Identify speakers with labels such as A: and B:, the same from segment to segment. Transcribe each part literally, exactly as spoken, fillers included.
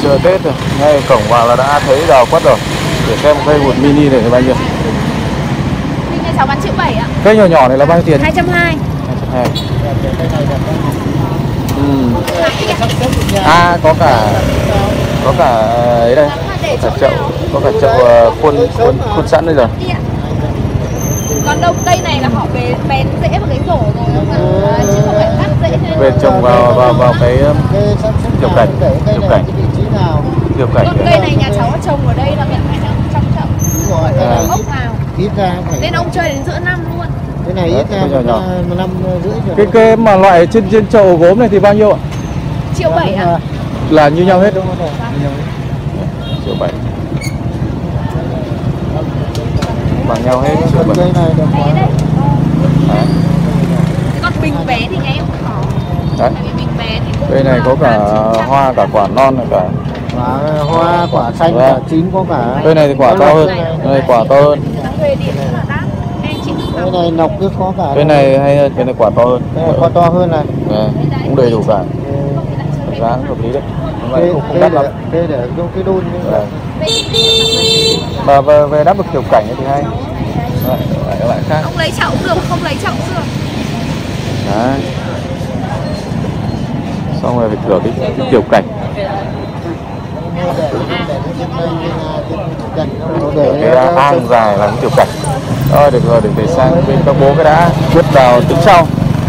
A: Chưa Tết rồi, ngay cổng vào là đã thấy đào quất rồi. Để xem cây bột mini này là bao nhiêu.
B: Mini nhà cháu bán triệu bảy ạ.
A: Cây nhỏ nhỏ này là bao nhiêu tiền?
B: hai trăm hai mươi.
A: hai trăm hai mươi. Ừ. À có cả có cả ấy đây, có cả chậu, có cả chậu khuôn khuôn khuôn sẵn đây rồi.
B: Còn đâu cây này là họ bén bén rễ vào cái rổ rồi, chứ không phải cắt rễ.
A: Về trồng vào vào vào cái tiểu cảnh, tiểu cảnh, tiểu cảnh.
B: Còn cây này nhà cháu trồng ở đây là miệng phải trong chậu, à. Ốc vào.
C: Ít ra phải.
B: Nên ông chơi đến giữa năm luôn.
C: Cái này ít ra
A: nhỏ nhỏ.
C: một năm rưỡi rồi.
A: Cái cây mà loại trên trên chậu gốm này thì bao nhiêu ạ?
B: Triệu bảy ạ.
A: Là như nhau hết đúng không? Triệu bảy. Bằng nhau hết. Triệu bảy.
C: Cây này được quá.
A: Đấy.
B: Còn bình bé thì nghe em không có.
A: Đấy.
B: Bình bé thì cũng
A: cây này có cả hoa, cả quả non, cả
C: quả hoa, quả xanh,
A: vâng.
C: quả chín có cả.
A: Cây này thì quả to hơn, cây này quả to hơn.
C: Cây này nọc cứ có cả.
A: Cây này hay hơn, cây này quả to hơn.
C: Cây này quả to hơn này.
A: À, cũng đầy đủ cả. Giá hợp lý đấy.
C: Cây
A: Không, không đắt lắm.
C: Cây để dùng cái đun như vậy.
A: Mà về, về đắp được tiểu cảnh thì hay. Đấy, lại lại khác.
B: Ông lấy chậu được, không lấy chậu được.
A: Đấy. Xong rồi phải thửa cái, cái tiểu cảnh. Cái hang dài là cái tiểu cảnh. Rồi được rồi, để để sang bên các bố cái đã vứt vào tính sau.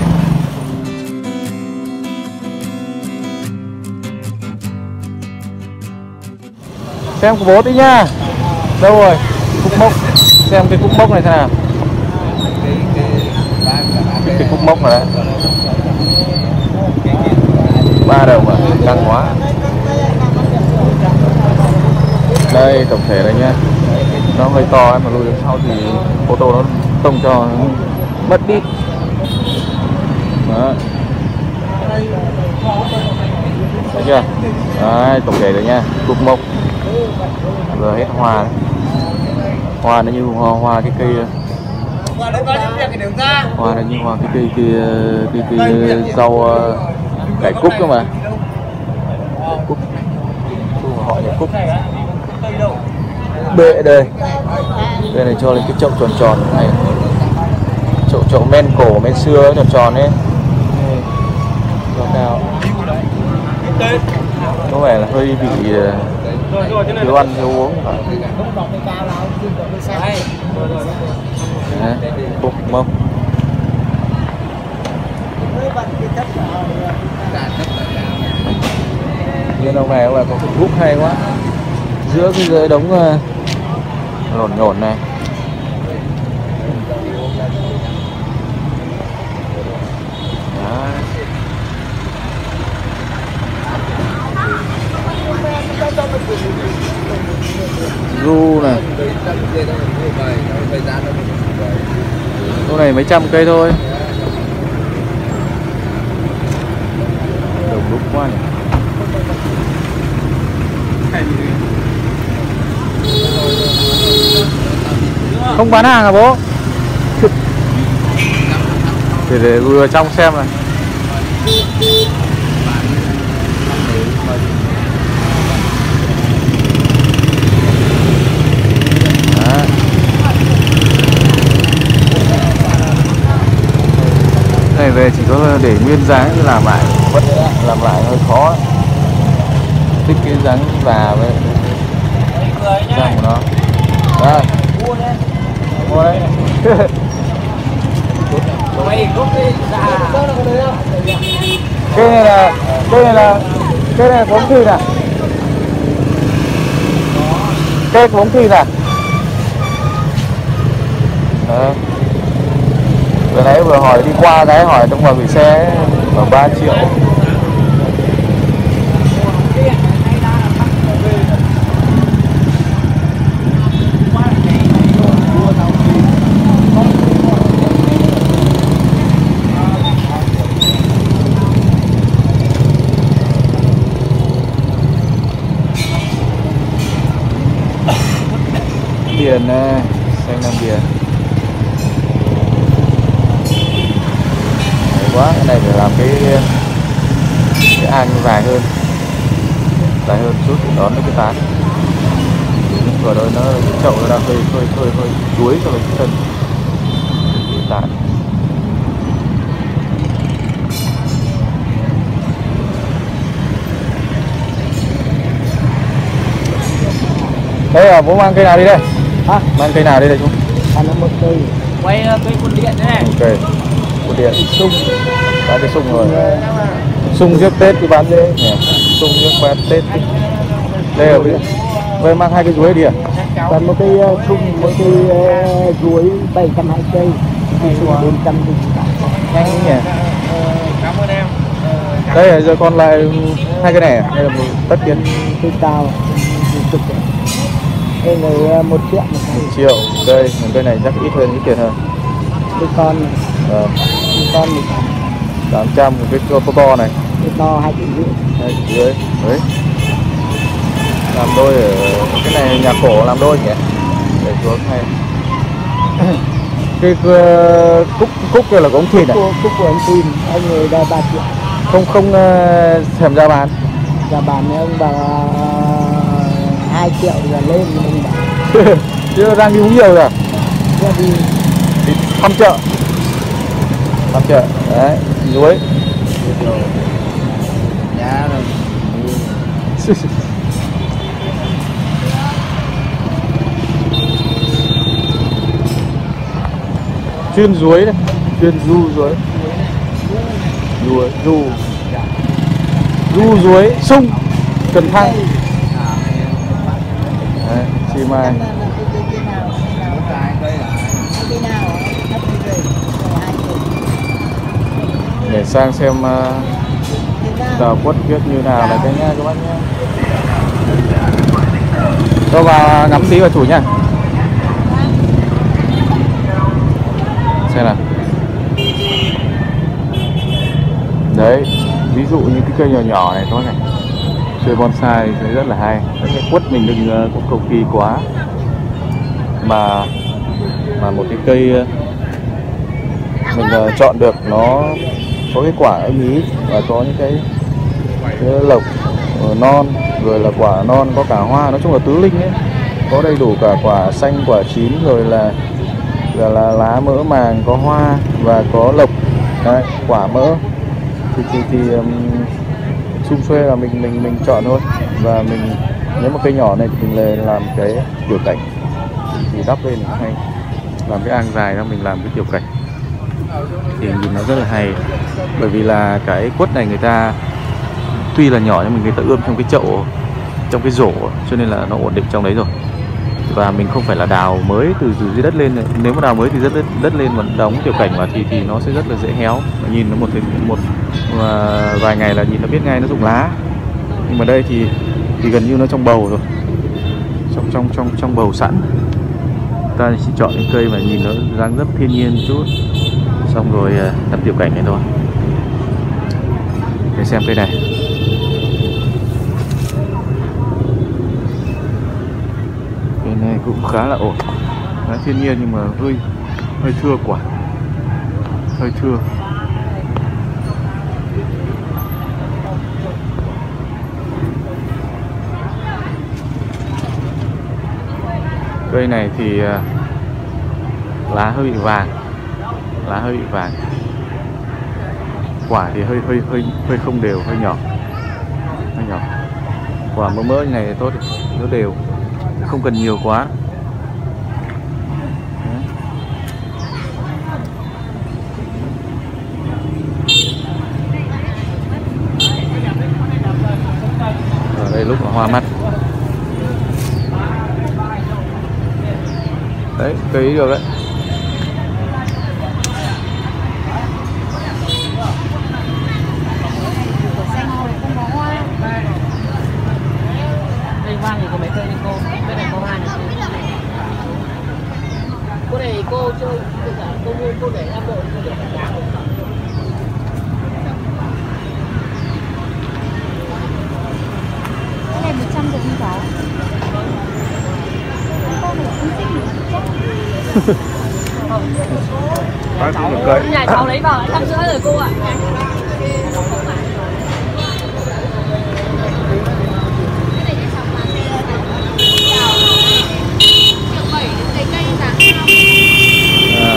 A: Xem của bố tí nha. Đâu rồi? Cúc mốc. Xem cái cúc mốc này thế nào. Cái, cái cúc mốc này đấy. Ba đồng mà căng quá. Đây tổng thể này nhá. Nó hơi to mà lùi đằng sau thì ô tô nó tông cho mất đi. Đó. Thấy chưa? Đấy, tổng thể rồi nha. Cúc mốc. Giờ hết hoa đấy. Hoa nó như hoa, hoa cái cây. Hoa nó như hoa cái cây cây cây, cây, cây rau cải cúc cơ mà. Cúc. Họ nhà cúc. Bệ đây. Đây này cho lên cái chậu tròn tròn này. Chậu chậu men cổ men xưa tròn tròn ấy. Cho cao. Có vẻ là hơi bị thiếu ăn thiếu uống. Đấy, cúc mông. Như ông này là có cái cúc hay quá. Giữa cái dưới đống uh, lổn nhổn này. Đấy. Ru này. Chỗ này mấy trăm cây thôi. Đồng đúc quá nhỉ. Không bán hàng à bố? Để để vừa trong xem này. Đấy. Này về chỉ có để nguyên dáng chứ làm lại vẫn làm lại hơi khó. Thích cái dáng già với răng của nó. Đây. Mua đấy. Cây này là cây này là cây này có bóng thìn à? Cây có bóng thìn à? Đấy. Vừa nãy vừa hỏi đi qua cái hỏi trong ngoài gửi xe khoảng ba triệu. Điền xanh Nam Điền. Đấy quá, cái này phải làm cái cái an dài hơn. dài hơn chút để đón cái tán. Vừa rồi nó cái chậu nó đang hơi hơi hơi hơi đuối so với cái thân cái tán. Đây là bố mang cây nào đi đây?
C: Hả?
A: Mang cây nào đi đây chú?
C: Ăn nó một cây.
D: Quay cây cuốn điện thế này.
A: Ok. Cuốn điện.
C: Sung.
A: Bán cái sung rồi. Sung trước Tết thì bán dễ nhỉ? Sung trước bán Tết. Đây ở bên. Vậy mang hai cái chuối đi à?
C: Còn một cây sung, một cây chuối bảy trăm hai cây. Cây sung bốn trăm đi.
A: Nhanh nhỉ?
D: Cảm ơn em.
A: Đây là giờ còn lại hai cái này à? Hay là một tất kiến?
C: Cây tàu. Cây này một triệu.
A: Một triệu. Cây, cây này chắc ít hơn, ít tiền hơn.
C: Cây con này.
A: Ờ.
C: Cây con này.
A: tám trăm một cái to to, to này.
C: Cây to hai triệu rưỡi.
A: Hai triệu rưỡi. Đấy. Làm đôi ở cái này nhà cổ làm đôi nhỉ? Để xuống hay. Cái uh, cúc cúc kia là của ông Thìn à?
C: Cúc, cúc của anh Thìn, anh người đã ba triệu.
A: Không không uh, thèm ra bán.
C: Giá bán này ông bảo hai triệu giờ lên ông bảo.
A: Chứ đang đi uống nhiều rồi.
C: Giờ đi
A: Đi thăm chợ. Thăm chợ. Đấy, chuối.
C: giá rồi.
A: Chuyên ruối đấy, chuyên du ruối. Du du. Du ruối, sung, cần thăng. Đấy, chi mai. Để sang xem uh, đào quất kiếp như nào là cái nha các bác nhé. Cho vào ngắm tí vào chủ nha. Xem nào. Đấy, ví dụ như cái cây nhỏ nhỏ này có này, chơi bonsai thì rất là hay. Cái quất mình đừng uh, cũng cầu kỳ quá, mà mà một cái cây mình uh, chọn được nó có cái quả ưng ý và có những cái, cái lộc uh, non, rồi là quả non, có cả hoa, nói chung là tứ linh ấy, có đầy đủ cả quả xanh, quả chín, rồi là là, là lá mỡ màng, có hoa và có lộc. Đấy, quả mỡ thì thì, thì um, xung xuê là mình mình mình chọn thôi. Và mình nếu mà cây nhỏ này thì mình lên làm cái tiểu cảnh thì đắp lên hay, làm cái ang dài ra mình làm cái tiểu cảnh thì nhìn nó rất là hay. Bởi vì là cái quất này người ta tuy là nhỏ nhưng mình người ta ươm trong cái chậu, trong cái rổ, cho nên là nó ổn định trong đấy rồi. Và mình không phải là đào mới từ, từ dưới đất lên. Nếu mà đào mới thì rất đất, đất lên mà đóng tiểu cảnh vào thì thì nó sẽ rất là dễ héo. Nhìn nó một một uh, vài ngày là nhìn nó biết ngay nó rụng lá. Nhưng mà đây thì thì gần như nó trong bầu rồi, trong trong trong trong bầu sẵn. Ta chỉ chọn những cây mà nhìn nó dáng dấp thiên nhiên chút, xong rồi uh, đắp tiểu cảnh này thôi. Để xem cây này. Cây này cũng khá là ổn, khá thiên nhiên nhưng mà hơi hơi thưa quả, hơi thưa. Cây này thì uh, lá hơi bị vàng, lá hơi bị vàng. Quả thì hơi hơi hơi hơi không đều, hơi nhỏ, hơi nhỏ. Quả mỡ mỡ như này thì tốt, nó đều, không cần nhiều quá. Ở đây lúc là hoa mắt. Đấy, cây được đấy.
D: Đây hoa thì có mấy cây đi cô? Bên này có hoa này. Cô này cô chơi, cô mua cô để em bộ cô để cả giá không?
B: Cái này một trăm được không cháu? Con này không xích được chắc.
A: Cháu,
B: nhà cháu lấy vào năm rưỡi rồi cô ạ.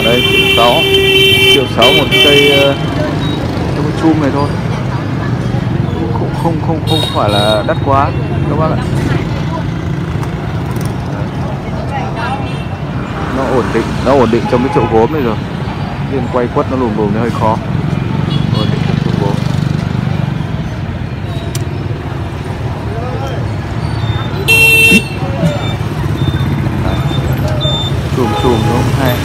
A: đây triệu sáu, triệu sáu một cây uh, cái chum này thôi, không không không không phải là đắt quá các bác ạ. Nó ổn định, nó ổn định trong cái chỗ gốm này rồi, nên quay quất nó lùm lùm nó hơi khó. Ổn định trong chỗ gốm. Chùm chùm đúng không? Hay.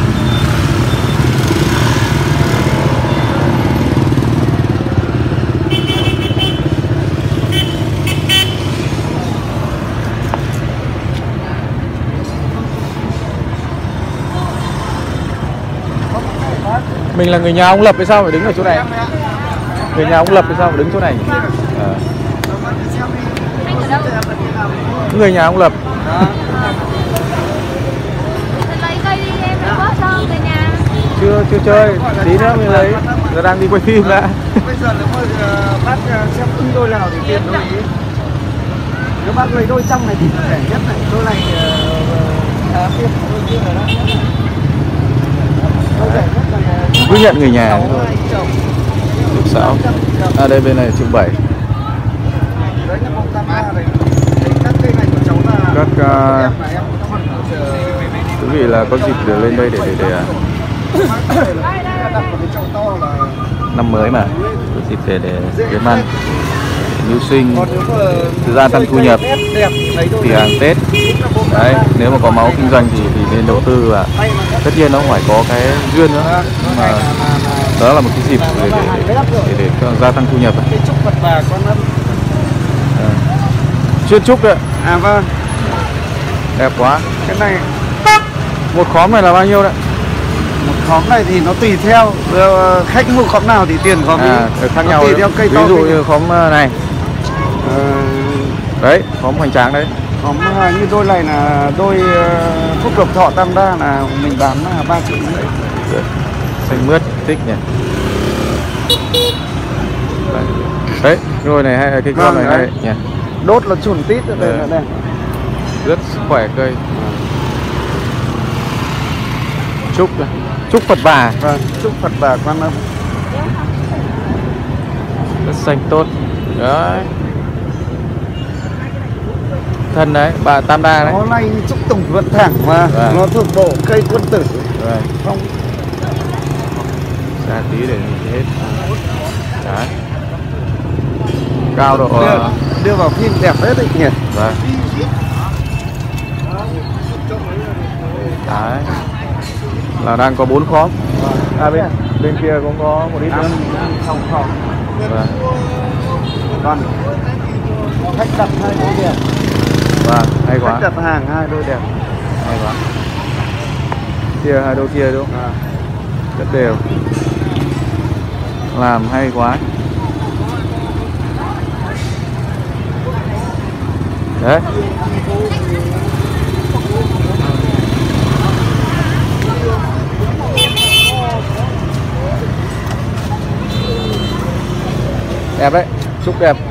A: Mình là người nhà ông Lập hay sao phải đứng ở chỗ này? Người nhà ông Lập hay sao phải đứng chỗ này? À. Người nhà ông Lập.
B: Lấy cây đi em đã bớt cho về nhà.
A: Chưa chưa chơi, tí nữa mình lấy. Giờ đang đi quay phim đã.
C: Bây giờ nếu mà bác xem ưng đôi nào thì tiền đôi ý. Nếu bác lấy đôi trong này thì rẻ nhất này, đôi này à, tiền đôi kia là đó.
A: Cứ nhận người nhà thôi. Triệu sáu. À đây bên này triệu bảy. Các uh, quý vị là có dịp để lên đây để để để năm mới mà có dịp để để kiếm ăn, mưu sinh, gia tăng thu nhập, thì hàng Tết đấy. Nếu mà có máu kinh doanh thì thì nên đầu tư, và tất nhiên nó phải có cái duyên nữa, mà đó là một cái dịp để để, để, để, để gia tăng thu nhập. Chuyên trúc đấy.
C: À vâng.
A: Đẹp quá.
C: Cái này
A: một khóm này là bao nhiêu đấy?
C: một khóm này thì nó tùy theo khách mua khóm nào thì tiền khóm
A: à, khác nhau
C: tùy theo cây
A: ví
C: to
A: dụ như khóm này
C: ờ...
A: đấy, khóm hoành tráng đấy.
C: Khóm như đôi này là đôi uh, Phúc Lộc Thọ Tam Đa là mình bán là ba triệu rưỡi.
A: Xanh mướt thích nhỉ. Đấy, đôi này hay cái con này hay nhỉ.
C: Đốt là chùn tít ở đây, đây.
A: Rất sức khỏe cây. Chúc chúc Phật Bà.
C: Vâng, chúc Phật Bà Quan Âm.
A: Rất xanh tốt. Đấy. Thân đấy, bà Tam Đa đấy.
C: Nó này chúc Tùng Vận Thẳng mà. Vâng. Nó thuộc bộ cây quân tử.
A: Vâng.
C: Không.
A: Ra tí để nhìn hết. Đấy. Cao độ
C: đưa, đưa vào phim đẹp hết đấy nhỉ.
A: Vâng. Đấy. Là đang có bốn khóm. À bên bên kia cũng có một ít nữa.
C: Không không.
A: Vâng.
C: Còn khách đặt hai đôi đẹp.
A: Vâng, hay quá.
C: Khách đặt hàng hai đôi đẹp.
A: Hay quá. Kia hai đôi kia đúng không? À. Rất đều. Làm hay quá. Đấy. Đẹp đấy, trúc đẹp.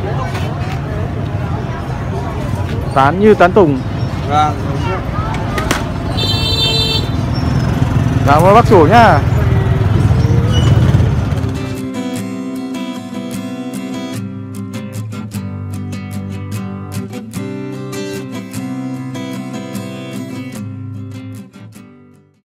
A: Tán như tán tùng.
C: Vâng.
A: Cảm ơn bác chủ nhá.